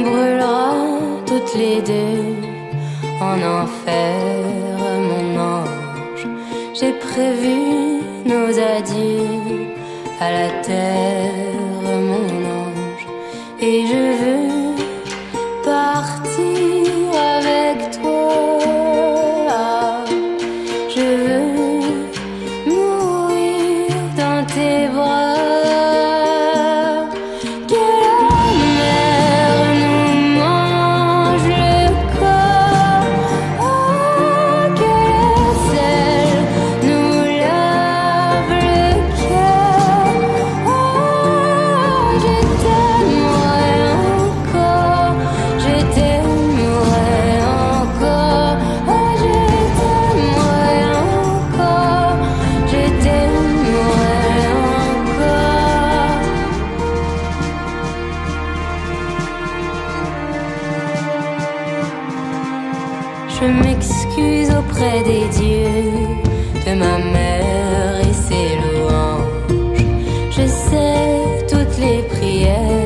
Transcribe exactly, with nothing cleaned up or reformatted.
brûlera toutes les deux en enfer, mon ange. J'ai prévu nos adieux à la terre, mon ange. Et je veux partir avec toi. Je veux mourir dans tes bras. Que la mer nous mange le corps. Oh, que le sel nous lave le cœur. Oh, je t'aimerai encore. Je t'aimerai encore. Oh, je t'aimerai encore. Je t'aimerai encore. Je m'excuse auprès des dieux, de ma mère et ses louanges. Je sais toutes les prières